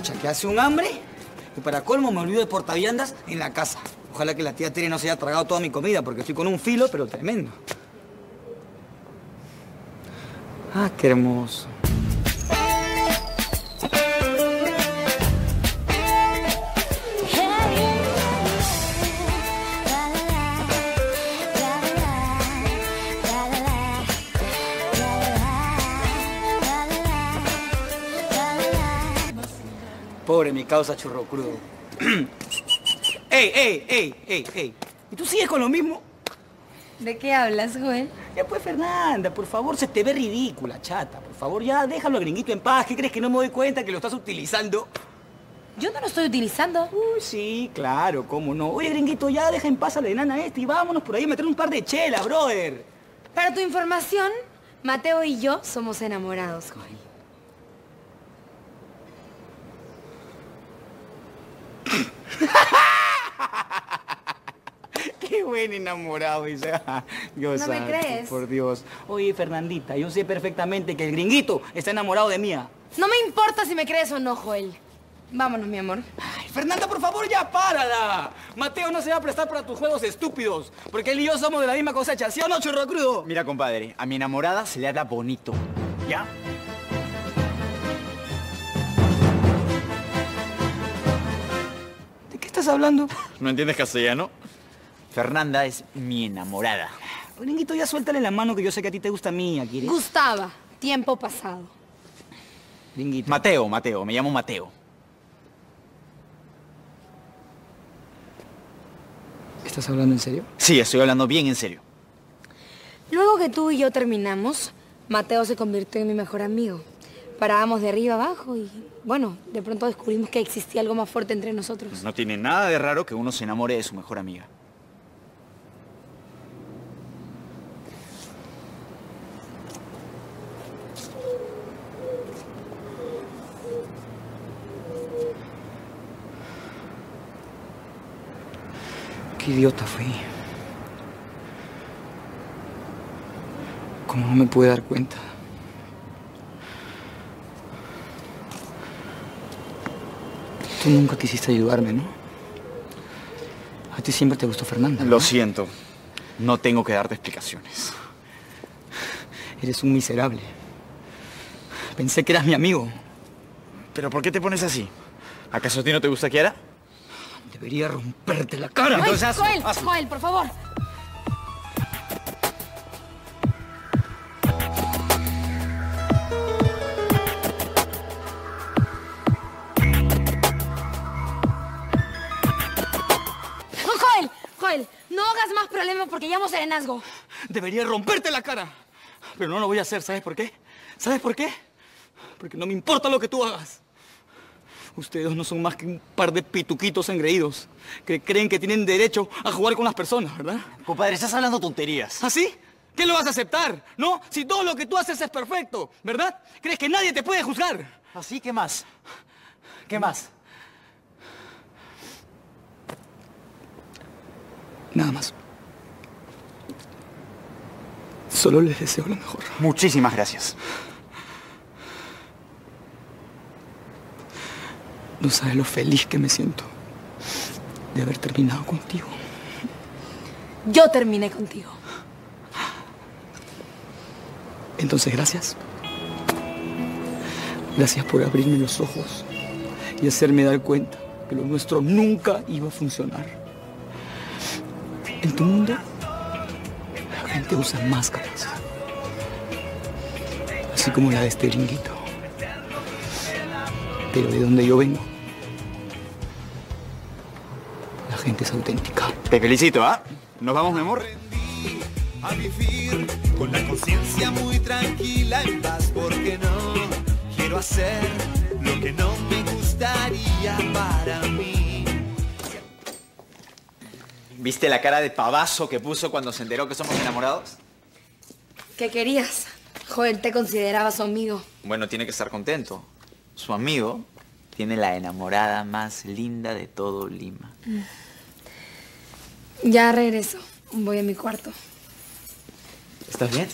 Pucha, que hace un hambre. Y para colmo me olvido de portaviandas en la casa. Ojalá que la tía Tere no se haya tragado toda mi comida, porque estoy con un filo, pero tremendo. Ah, qué hermoso. Pobre mi causa churro crudo. ¡Ey! ¿Y tú sigues con lo mismo? ¿De qué hablas, Joel? Ya pues, Fernanda, por favor, se te ve ridícula, chata. Por favor, ya déjalo al gringuito en paz. ¿Qué crees que no me doy cuenta que lo estás utilizando? Yo no lo estoy utilizando. Uy, sí, claro, cómo no. Oye, gringuito, ya deja en paz a la enana esta y vámonos por ahí a meter un par de chelas, brother. Para tu información, Mateo y yo somos enamorados, Joel. Qué buen enamorado, dice. Dios ¿No me santo, crees? por Dios. Oye, Fernandita, yo sé perfectamente que el gringuito está enamorado de mí. No me importa si me crees o no, Joel. Vámonos, mi amor. Ay, Fernanda, por favor, ya párala. Mateo no se va a prestar para tus juegos estúpidos, porque él y yo somos de la misma cosecha, ¿sí o no, churro crudo? Mira, compadre, a mi enamorada se le habla bonito, ¿ya? ¿De qué estás hablando? ¿No entiendes castellano? Fernanda es mi enamorada. Gringuito, ya suéltale la mano que yo sé que a ti te gusta mía, ¿quieres? Gustaba, tiempo pasado. Gringuito. Mateo, me llamo Mateo. ¿Estás hablando en serio? Sí, estoy hablando bien en serio. Luego que tú y yo terminamos, Mateo se convirtió en mi mejor amigo. Parábamos de arriba abajo y, bueno, de pronto descubrimos que existía algo más fuerte entre nosotros. No tiene nada de raro que uno se enamore de su mejor amiga. Qué idiota fui. ¿Cómo no me pude dar cuenta? Tú nunca quisiste ayudarme, ¿no? A ti siempre te gustó Fernanda, ¿no? Lo siento. No tengo que darte explicaciones. Eres un miserable. Pensé que eras mi amigo. ¿Pero por qué te pones así? ¿Acaso a ti no te gusta Kiara? Debería romperte la cara. ¡Ay, Entonces, Joel! Joel, por favor. No, Joel, no hagas más problemas porque llamo serenazgo. Debería romperte la cara. Pero no lo voy a hacer, ¿sabes por qué? ¿Sabes por qué? Porque no me importa lo que tú hagas. Ustedes no son más que un par de pituquitos engreídos que creen que tienen derecho a jugar con las personas, ¿verdad? Compadre, estás hablando tonterías. ¿Ah, sí? ¿Qué lo vas a aceptar? ¿No? Si todo lo que tú haces es perfecto, ¿verdad? ¿Crees que nadie te puede juzgar? ¿Así? ¿Qué más? ¿Qué más? Nada más. Solo les deseo lo mejor. Muchísimas gracias. No sabes lo feliz que me siento de haber terminado contigo. Yo terminé contigo. Entonces, gracias. Gracias por abrirme los ojos y hacerme dar cuenta que lo nuestro nunca iba a funcionar. En tu mundo, la gente usa máscaras. Así como la de este gringuito. Pero de donde yo vengo, la gente es auténtica. Te felicito, ¿ah? ¿Nos vamos, mi amor? A vivir con la conciencia muy tranquila, en paz, porque no quiero hacer lo que no me gustaría para mí. ¿Viste la cara de pavazo que puso cuando se enteró que somos enamorados? ¿Qué querías? Joel te consideraba su amigo. Bueno, tiene que estar contento. Su amigo tiene la enamorada más linda de todo Lima. Ya regreso. Voy a mi cuarto. ¿Estás bien?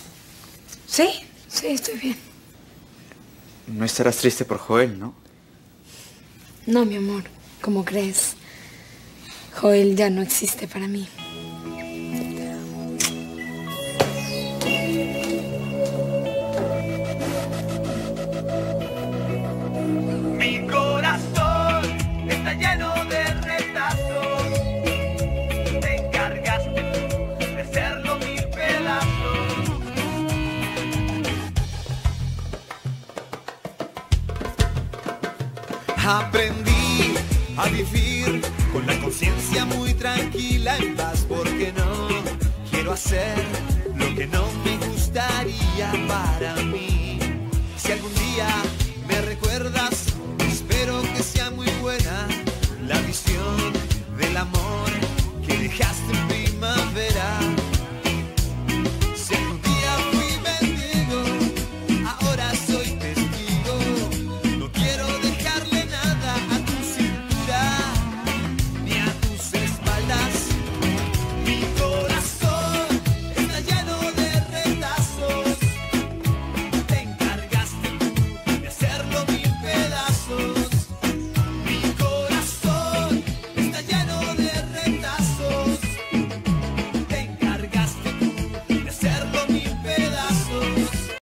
Sí, estoy bien. No estarás triste por Joel, ¿no? No, mi amor, ¿cómo crees? Joel ya no existe para mí. Mi corazón está lleno de retazos. Te encargaste de hacerlo mil pedazos. Aprendí a vivir con la conciencia muy tranquila, en paz, porque no quiero hacer lo que no me gustaría para mí. Si algún día me recuerdas